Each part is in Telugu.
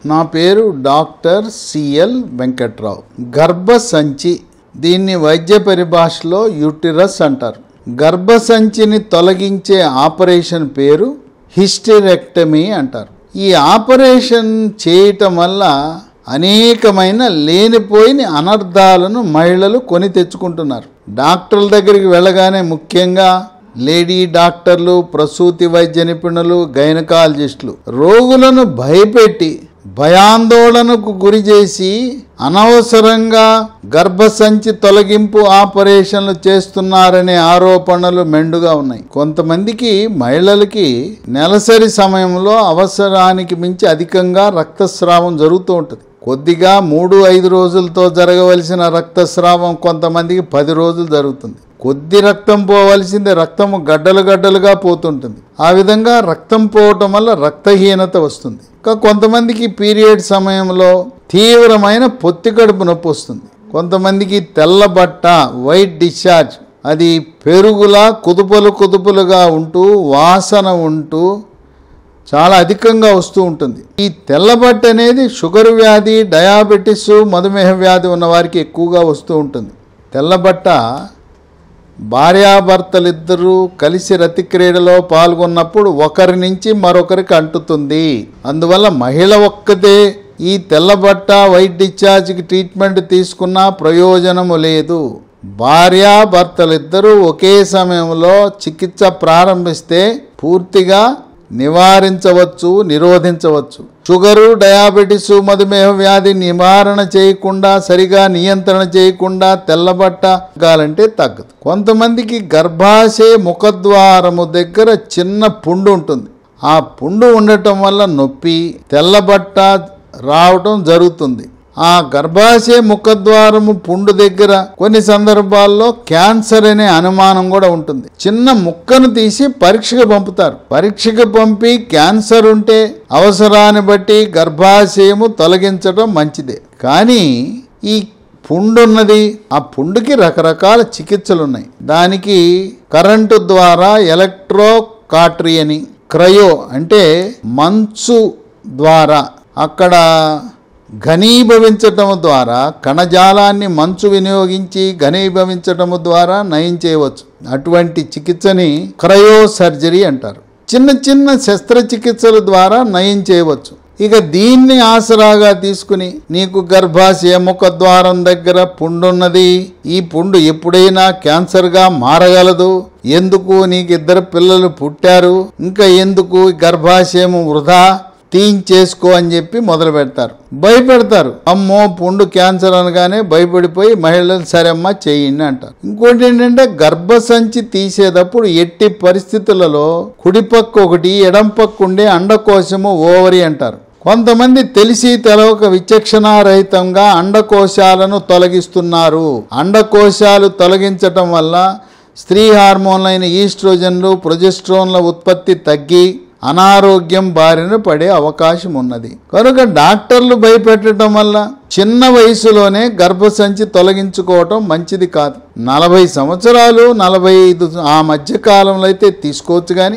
నా పేరు డాక్టర్ సిఎల్ వెంకట్రావు. గర్భసంచి, దీన్ని వైద్య పరిభాషలో యూటిరస్ అంటారు. గర్భసంచిని తొలగించే ఆపరేషన్ పేరు హిస్టెరెక్టమీ అంటారు. ఈ ఆపరేషన్ చేయటం వల్ల అనేకమైన లేనిపోయిన అనర్థాలను మహిళలు కొని తెచ్చుకుంటున్నారు. డాక్టర్ల దగ్గరికి వెళ్ళగానే ముఖ్యంగా లేడీ డాక్టర్లు, ప్రసూతి వైద్య నిపుణులు, గైనకాలజిస్టులు రోగులను భయపెట్టి భయాందోళనకు గురి చేసి అనవసరంగా గర్భసంచి తొలగింపు ఆపరేషన్లు చేస్తున్నారనే ఆరోపణలు మెండుగా ఉన్నాయి. కొంతమందికి మహిళలకి నెలసరి సమయంలో అవసరానికి మించి అధికంగా రక్తస్రావం జరుగుతూ ఉంటుంది. కొద్దిగా 3-5 రోజులతో జరగవలసిన రక్తస్రావం కొంతమందికి 10 రోజులు జరుగుతుంది. కొద్ది రక్తం పోవలసింది రక్తము గడ్డలుగా పోతుంటుంది. ఆ విధంగా రక్తం పోవటం వల్ల రక్తహీనత వస్తుంది. ఇంకా కొంతమందికి పీరియడ్ సమయంలో తీవ్రమైన పొత్తికడుపు నొప్పి వస్తుంది. కొంతమందికి తెల్లబట్ట, వైట్ డిశ్చార్జ్, అది పెరుగులా కుదుపులుగా ఉంటూ వాసన ఉంటూ చాలా అధికంగా వస్తూ ఉంటుంది. ఈ తెల్లబట్ట అనేది షుగర్ వ్యాధి, డయాబెటిస్, మధుమేహ వ్యాధి ఉన్న వారికి ఎక్కువగా వస్తూ ఉంటుంది. తెల్లబట్ట భార్యాభర్తలిద్దరూ కలిసి రతి క్రీడలో పాల్గొన్నప్పుడు ఒకరి నుంచి మరొకరికి అంటుతుంది. అందువల్ల మహిళ ఒక్కతే ఈ తెల్లబట్ట, వైట్ డిశ్చార్జ్కి ట్రీట్మెంట్ తీసుకున్నా ప్రయోజనము లేదు. భార్యాభర్తలిద్దరూ ఒకే సమయంలో చికిత్స ప్రారంభిస్తే పూర్తిగా నివారించవచ్చు, నిరోధించవచ్చు. షుగరు, డయాబెటిస్, మధుమేహ వ్యాధి నివారణ చేయకుండా, సరిగా నియంత్రణ చేయకుండా తెల్లబట్టాలంటే తగ్గదు. కొంతమందికి గర్భాశయ ముఖద్వారము దగ్గర చిన్న పుండు ఉంటుంది. ఆ పుండు ఉండటం వల్ల నొప్పి, తెల్లబట్ట రావటం జరుగుతుంది. ఆ గర్భాశయ ముఖద్వారము పుండు దగ్గర కొన్ని సందర్భాల్లో క్యాన్సర్ అనే అనుమానం కూడా ఉంటుంది. చిన్న ముక్కను తీసి పరీక్షకు పంపుతారు. పరీక్షకు పంపి క్యాన్సర్ ఉంటే అవసరాన్ని బట్టి గర్భాశయము తొలగించడం మంచిదే. కానీ ఈ పుండున్నది, ఆ పుండుకి రకరకాల చికిత్సలు ఉన్నాయి. దానికి కరెంటు ద్వారా ఎలక్ట్రో కాట్రీ అని, క్రయో అంటే మంచు ద్వారా అక్కడ ఘనీభవించటము ద్వారా, కణజాలాన్ని మంచు వినియోగించి ఘనీభవించటము ద్వారా నయం చేయవచ్చు. అటువంటి చికిత్సని క్రయో సర్జరీ అంటారు. చిన్న శస్త్రచికిత్సల ద్వారా నయం చేయవచ్చు. ఇక దీన్ని ఆసరాగా తీసుకుని, నీకు గర్భాశయ ముఖద్వారం దగ్గర పుండున్నది, ఈ పుండు ఎప్పుడైనా క్యాన్సర్గా మారగలదు, ఎందుకు నీకు 2 పిల్లలు పుట్టారు, ఇంకా ఎందుకు గర్భాశయం వృధా, తీయించేసుకో అని చెప్పి మొదలు పెడతారు, భయపెడతారు. అమ్మో పుండు క్యాన్సర్ అనగానే భయపడిపోయి మహిళలు సరేమ్మా చేయండి అంటారు. ఇంకోటి ఏంటంటే గర్భసంచి తీసేటప్పుడు ఎట్టి పరిస్థితులలో కుడిపక్క ఒకటి, ఎడం పక్క ఉండే అండకోశము ఓవరి అంటారు. కొంతమంది తెలిసి తెలవక విచక్షణారహితంగా అండకోశాలను తొలగిస్తున్నారు. అండకోశాలు తొలగించటం వల్ల స్త్రీ హార్మోన్లైన ఈస్ట్రోజన్లు, ప్రొజెస్ట్రోన్ల ఉత్పత్తి తగ్గి అనారోగ్యం బారిన పడే అవకాశం ఉన్నది. కనుక డాక్టర్లు భయపెట్టడం వల్ల చిన్న వయసులోనే గర్భసంచి తొలగించుకోవటం మంచిది కాదు. 40 సంవత్సరాలు, 45 ఆ మధ్య కాలంలో అయితే తీసుకోవచ్చు. కానీ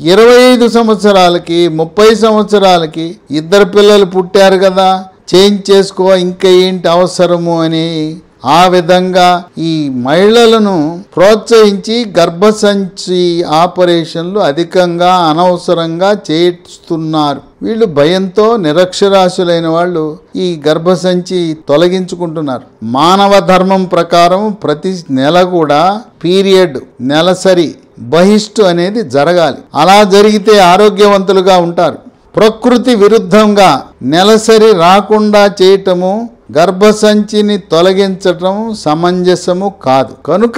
25 సంవత్సరాలకి, 30 సంవత్సరాలకి 2 పిల్లలు పుట్టారు కదా, చేంజ్ చేసుకో, ఇంకా ఏంటి అవసరము అని ఆ విధంగా ఈ మహిళలను ప్రోత్సహించి గర్భసంచి ఆపరేషన్లు అధికంగా అనవసరంగా చేస్తున్నారు. వీళ్ళు భయంతో నిరక్షరాస్యులైన వాళ్ళు ఈ గర్భసంచి తొలగించుకుంటున్నారు. మానవ ధర్మం ప్రకారం ప్రతి నెల కూడా పీరియడ్, నెలసరి బహిష్టు అనేది జరగాలి. అలా జరిగితే ఆరోగ్యవంతులుగా ఉంటారు. ప్రకృతి విరుద్ధంగా నెలసరి రాకుండా చేయటము, గర్భసంచిని తొలగించటం సమంజసము కాదు. కనుక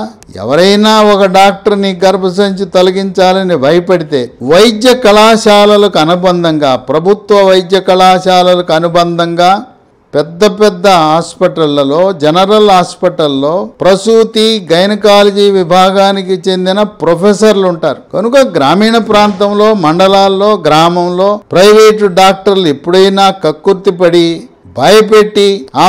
ఎవరైనా ఒక డాక్టర్ని గర్భసంచి తొలగించాలని భయపడితే వైద్య కళాశాలలకు అనుబంధంగా, ప్రభుత్వ వైద్య కళాశాలలకు అనుబంధంగా పెద్ద హాస్పిటళ్లలో, జనరల్ హాస్పిటల్లో ప్రసూతి, గైనకాలజీ విభాగానికి చెందిన ప్రొఫెసర్లు ఉంటారు. కనుక గ్రామీణ ప్రాంతంలో, మండలాల్లో, గ్రామంలో ప్రైవేటు డాక్టర్లు ఎప్పుడైనా కక్కుర్తిపడి భయపెట్టి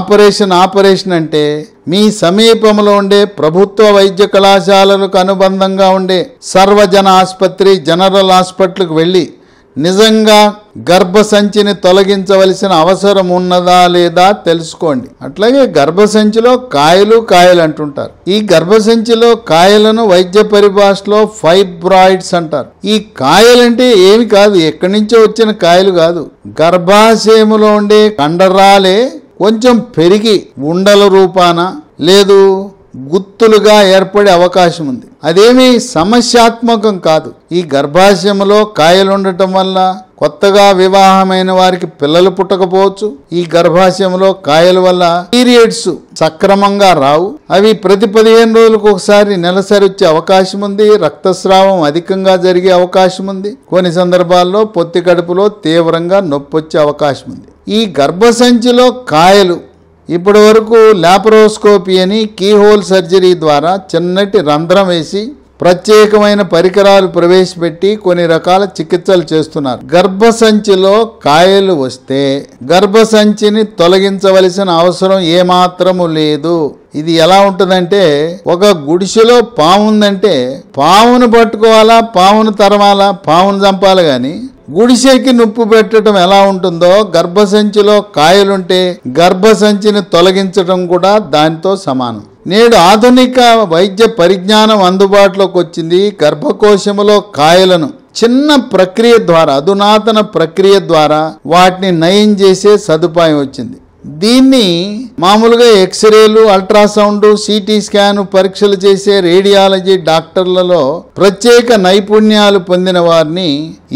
ఆపరేషన్ అంటే మీ సమీపంలో ఉండే ప్రభుత్వ వైద్య కళాశాలలకు అనుబంధంగా ఉండే సర్వజన ఆసుపత్రి, జనరల్ హాస్పిటల్కి వెళ్ళి నిజంగా గర్భసంచిని తొలగించవలసిన అవసరం ఉన్నదా లేదా తెలుసుకోండి. అట్లాగే గర్భసంచిలో కాయలు అంటుంటారు. ఈ గర్భసంచిలో కాయలను వైద్య పరిభాషలో ఫైబ్రాయిడ్స్ అంటారు. ఈ కాయలంటే ఏమి కాదు, ఎక్కడి నుంచో వచ్చిన కాయలు కాదు. గర్భాశయములో ఉండే కండరాలే కొంచెం పెరిగి ఉండల రూపాన లేదు గుత్తులుగా ఏర్పడే అవకాశం ఉంది. అదేమీ సమస్యాత్మకం కాదు. ఈ గర్భాశయంలో కాయలు ఉండటం వల్ల కొత్తగా వివాహమైన వారికి పిల్లలు పుట్టకపోవచ్చు. ఈ గర్భాశయంలో కాయల వల్ల పీరియడ్స్ సక్రమంగా రావు. అవి ప్రతి 15 రోజులకు ఒకసారి నెలసరి వచ్చే అవకాశం ఉంది. రక్తస్రావం అధికంగా జరిగే అవకాశం ఉంది. కొన్ని సందర్భాల్లో పొత్తి కడుపులో తీవ్రంగా నొప్పి వచ్చే అవకాశం ఉంది. ఈ గర్భసంచిలో కాయలు ఇప్పటి వరకు లాపరోస్కోపీ అని కీహోల్ సర్జరీ ద్వారా చిన్నటి రంధ్రం వేసి ప్రత్యేకమైన పరికరాలు ప్రవేశపెట్టి కొన్ని రకాల చికిత్సలు చేస్తున్నారు. గర్భసంచిలో కాయలు వస్తే గర్భసంచిని తొలగించవలసిన అవసరం ఏమాత్రము లేదు. ఇది ఎలా ఉంటుందంటే, ఒక గుడిసెలో పాము ఉందంటే పామును పట్టుకోవాలా, పామును తరమాలా, పామును చంపాలి గాని గుడిసెకి నొప్పు పెట్టడం ఎలా ఉంటుందో గర్భసంచిలో కాయలుంటే గర్భసంచిని తొలగించడం కూడా దానితో సమానం. నేడు ఆధునిక వైద్య పరిజ్ఞానం అందుబాటులోకి వచ్చింది. గర్భకోశములో కాయలను చిన్న ప్రక్రియ ద్వారా, అధునాతన ప్రక్రియ ద్వారా వాటిని నయం చేసే సదుపాయం వచ్చింది. దీన్ని మామూలుగా ఎక్స్రేలు, అల్ట్రాసౌండ్, సిటీ స్కాన్ పరీక్షలు చేసే రేడియాలజీ డాక్టర్లలో ప్రత్యేక నైపుణ్యాలు పొందిన వారిని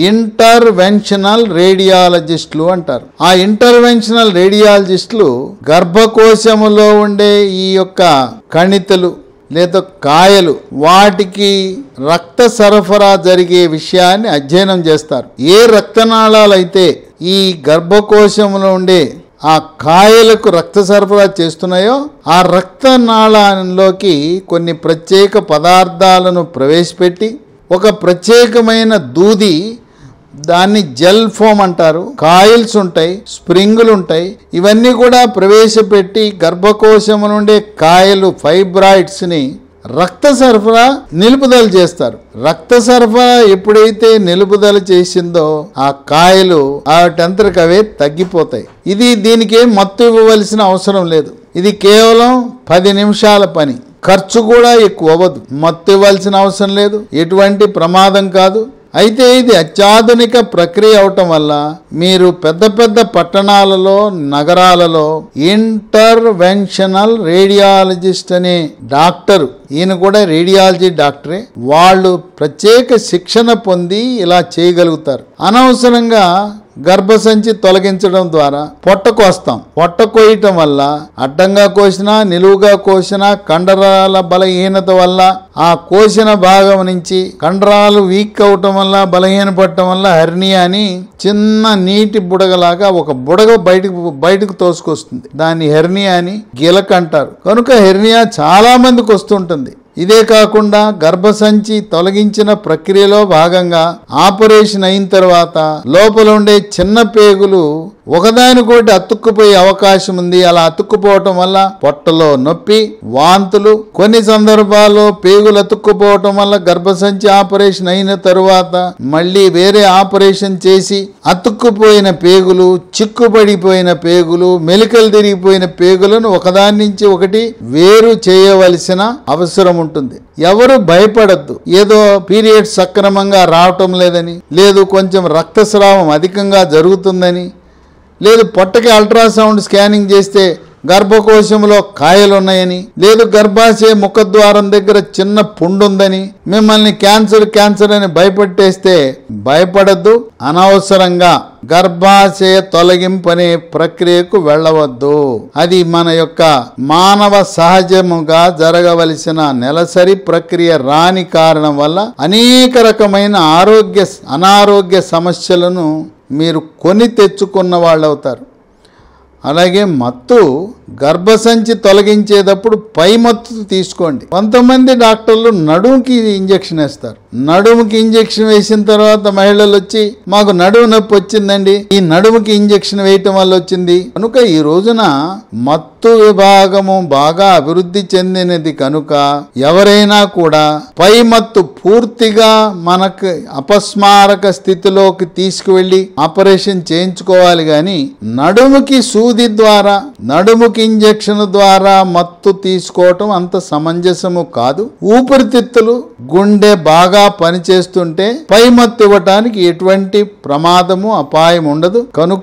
ఇంటర్వెన్షనల్ రేడియాలజిస్టులు అంటారు. ఆ ఇంటర్వెన్షనల్ రేడియాలజిస్టులు గర్భకోశములో ఉండే ఈ యొక్క కణితులు లేదా కాయలు వాటికి రక్త సరఫరా జరిగే విషయాన్ని అధ్యయనం చేస్తారు. ఏ రక్తనాళాలు అయితే ఈ గర్భకోశంలో ఉండే ఆ కాయలకు రక్త సరఫరా చేస్తున్నాయో ఆ రక్తనాళంలోకి కొన్ని ప్రత్యేక పదార్థాలను ప్రవేశపెట్టి ఒక ప్రత్యేకమైన దూది, దాన్ని జెల్ ఫోమ్ అంటారు, కాయిల్స్ ఉంటాయి, స్ప్రింగులు ఉంటాయి, ఇవన్నీ కూడా ప్రవేశపెట్టి గర్భకోశం నుండే కాయలు ఫైబ్రాయిడ్స్ ని రక్త సరఫరా నిలుపుదల చేస్తారు. రక్త సరఫరా ఎప్పుడైతే నిలుపుదల చేసిందో ఆ కాయలు వాటంతరకు అవే తగ్గిపోతాయి. దీనికి మత్తు ఇవ్వవలసిన అవసరం లేదు. ఇది కేవలం 10 నిమిషాల పని. ఖర్చు కూడా ఎక్కువ అవ్వదు. మత్తు ఇవ్వాల్సిన అవసరం లేదు. ఎటువంటి ప్రమాదం కాదు. అయితే ఇది అత్యాధునిక ప్రక్రియ అవటం వల్ల మీరు పెద్ద పెద్ద పట్టణాలలో, నగరాలలో ఇంటర్వెన్షనల్ రేడియాలజిస్ట్ అనే డాక్టర్, ఈయన కూడా రేడియాలజీ డాక్టరే, వాళ్ళు ప్రత్యేక శిక్షణ పొంది ఇలా చేయగలుగుతారు. అనవసరంగా గర్భసంచి తొలగించడం ద్వారా పొట్ట కోస్తాం. పొట్ట కోయటం వల్ల అడ్డంగా కోసినా నిలువుగా కోసినా కండరాల బలహీనత వల్ల ఆ కోసిన భాగం నుంచి కండరాలు వీక్ అవటం వల్ల, బలహీనపడటం వల్ల హెర్నియా అని చిన్న నీటి బుడగలాగా ఒక బుడగ బయటకు తోసుకొస్తుంది. దాన్ని హెర్నియా అని గిలక అంటారు. కనుక హెర్నియా చాలా మందికి వస్తుంటుంది. ఇదే కాకుండా గర్భసంచి తొలగించిన ప్రక్రియలో భాగంగా ఆపరేషన్ అయిన తర్వాత లోపల ఉండే చిన్న పేగులు ఒకదానికోటి అతుక్కుపోయే అవకాశం ఉంది. అలా అతుక్కుపోవటం వల్ల పొట్టలో నొప్పి, వాంతులు, కొన్ని సందర్భాల్లో పేగులు అతుక్కుపోవటం వల్ల గర్భసంచి ఆపరేషన్ అయిన తరువాత మళ్ళీ వేరే ఆపరేషన్ చేసి అతుక్కుపోయిన పేగులు, చిక్కుపడిపోయిన పేగులు, మెలికలు తిరిగిపోయిన పేగులను ఒకదాని నుంచి ఒకటి వేరు చేయవలసిన అవసరం ఉంటుంది. ఎవరు భయపడద్దు. ఏదో పీరియడ్స్ సక్రమంగా రావటం లేదని, లేదు కొంచెం రక్తస్రావం అధికంగా జరుగుతుందని, లేదు పొట్టకి అల్ట్రాసౌండ్ స్కానింగ్ చేస్తే గర్భకోశంలో కాయలు ఉన్నాయని, లేదు గర్భాశయ ముఖద్వారం దగ్గర చిన్న పుండుందని మిమ్మల్ని క్యాన్సర్ అని భయపెట్టేస్తే భయపడద్దు. అనవసరంగా గర్భాశయ తొలగింపు అనే ప్రక్రియకు వెళ్ళవద్దు. అది మన యొక్క మానవ సహజముగా జరగవలసిన నెలసరి ప్రక్రియ రాని కారణం వల్ల అనేక రకమైన అనారోగ్య సమస్యలను మీరు కొని తెచ్చుకున్న వాళ్ళు అవుతారు. అలాగే మత్తు గర్భసంచి తొలగించేటప్పుడు పై మత్తు తీసుకోండి. కొంతమంది డాక్టర్లు నడుముకి ఇంజెక్షన్ వేస్తారు. నడుముకి ఇంజెక్షన్ వేసిన తర్వాత మహిళలు వచ్చి మాకు నడుము నొప్పి వచ్చిందండి, ఈ నడుముకి ఇంజెక్షన్ వేయటం వల్ల వచ్చింది. కనుక ఈ రోజున మత్తు విభాగము బాగా అభివృద్ధి చెందినది కనుక ఎవరైనా కూడా పై మత్తు పూర్తిగా మనకు అపస్మారక స్థితిలోకి తీసుకువెళ్లి ఆపరేషన్ చేయించుకోవాలి గాని నడుముకి సూది ద్వారా నడుముకి ఇంజెక్షన్ ద్వారా మత్తు తీసుకోవటం అంత సమంజసము కాదు. ఊపిరితిత్తులు గుండె బాగా పనిచేస్తుంటే పై మత్తు ఇవ్వటానికి ఎటువంటి ప్రమాదము అపాయం ఉండదు. కనుక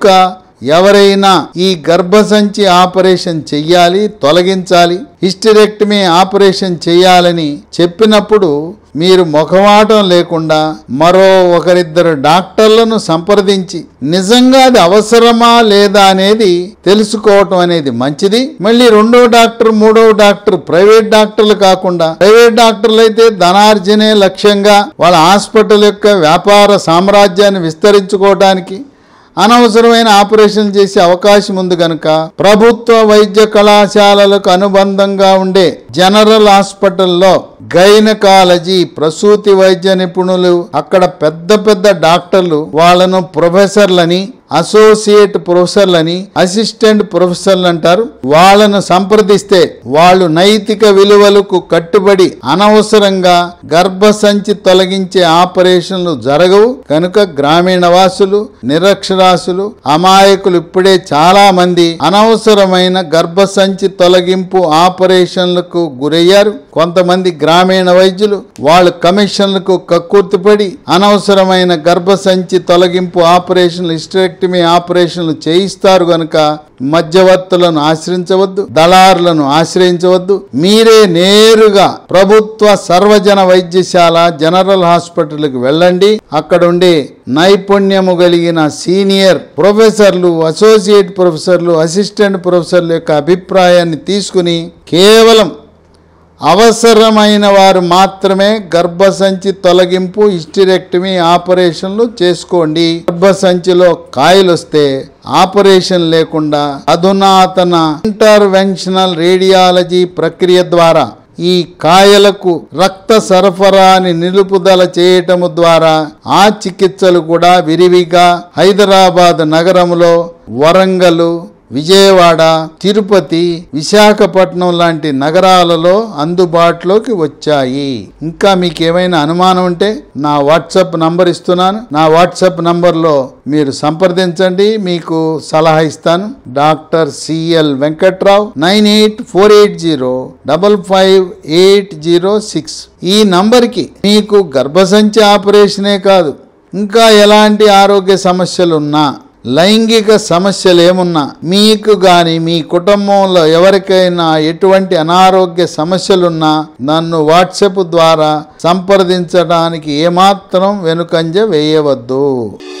ఎవరైనా ఈ గర్భసంచి ఆపరేషన్ చెయ్యాలి, తొలగించాలి, హిస్టరెక్టమీ ఆపరేషన్ చెయ్యాలని చెప్పినప్పుడు మీరు మొఖమాటం లేకుండా మరో ఒకరిద్దరు డాక్టర్లను సంప్రదించి నిజంగా అది అవసరమా లేదా అనేది తెలుసుకోవటం అనేది మంచిది. మళ్ళీ రెండో డాక్టర్, మూడో డాక్టర్ ప్రైవేట్ డాక్టర్లు కాకుండా, ప్రైవేట్ డాక్టర్లు అయితే ధనార్జనే లక్ష్యంగా వాళ్ళ హాస్పిటల్ యొక్క వ్యాపార సామ్రాజ్యాన్ని విస్తరించుకోవడానికి అనవసరమైన ఆపరేషన్ చేసే అవకాశం ఉంది కనుక ప్రభుత్వ వైద్య కళాశాలలకు అనుబంధంగా ఉండే జనరల్ హాస్పిటల్లో గైనకాలజీ ప్రసూతి వైద్య నిపుణులు, అక్కడ పెద్ద పెద్ద డాక్టర్లు వాళ్ళను ప్రొఫెసర్లని, అసోసియేట్ ప్రొఫెసర్లని, అసిస్టెంట్ ప్రొఫెసర్లు అంటారు. వాళ్ళను సంప్రదిస్తే వాళ్ళు నైతిక విలువలకు కట్టుబడి అనవసరంగా గర్భసంచి తొలగించే ఆపరేషన్లు జరగవు. కనుక గ్రామీణ వాసులు, నిరక్షరాస్యులు, అమాయకులు ఇప్పుడే చాలా మంది అనవసరమైన గర్భసంచి తొలగింపు ఆపరేషన్లకు గురయ్యారు. కొంతమంది గ్రామీణ వైద్యులు వాళ్ళు కమిషన్లకు కక్కుర్తిపడి అనవసరమైన గర్భసంచి తొలగింపు ఆపరేషన్లు, హిస్టరెక్టమీ ఆపరేషన్లు చేయిస్తారు. గనుక మధ్యవర్తులను ఆశ్రయించవద్దు, దళారులను ఆశ్రయించవద్దు. మీరే నేరుగా ప్రభుత్వ సర్వజన వైద్యశాల జనరల్ హాస్పిటల్కి వెళ్ళండి. అక్కడ ఉండే నైపుణ్యము కలిగిన సీనియర్ ప్రొఫెసర్లు, అసోసియేట్ ప్రొఫెసర్లు, అసిస్టెంట్ ప్రొఫెసర్ల యొక్క అభిప్రాయాన్ని తీసుకుని కేవలం అవసరమైన వారు మాత్రమే గర్భసంచి తొలగింపు, హిస్టరెక్టమీ ఆపరేషన్లు చేసుకోండి. గర్భసంచిలో కాయలు వస్తే ఆపరేషన్ లేకుండా అధునాతన ఇంటర్వెన్షనల్ రేడియాలజీ ప్రక్రియ ద్వారా ఈ కాయలకు రక్త సరఫరాని నిలుపుదల చేయటము ద్వారా ఆ చికిత్సలు కూడా విరివిగా హైదరాబాద్ నగరంలో, వరంగల్, విజయవాడ, తిరుపతి, విశాఖపట్నం లాంటి నగరాలలో అందుబాటులోకి వచ్చాయి. ఇంకా మీకు ఏమైనా అనుమానం ఉంటే నా వాట్సాప్ నంబర్ ఇస్తున్నాను. నా వాట్సాప్ నంబర్లో మీరు సంప్రదించండి, మీకు సలహా ఇస్తాను. Doctor CL Venkatrao, 9848055806. ఈ నంబర్కి మీకు గర్భసంచి ఆపరేషనే కాదు, ఇంకా ఎలాంటి ఆరోగ్య సమస్యలున్నా, లైంగిక సమస్యలు ఏమున్నా, మీకు గాని మీ కుటుంబంలో ఎవరికైనా ఎటువంటి అనారోగ్య సమస్యలున్నా నన్ను వాట్సాప్ ద్వారా సంప్రదించడానికి ఏమాత్రం వెనుకంజ వేయవద్దు.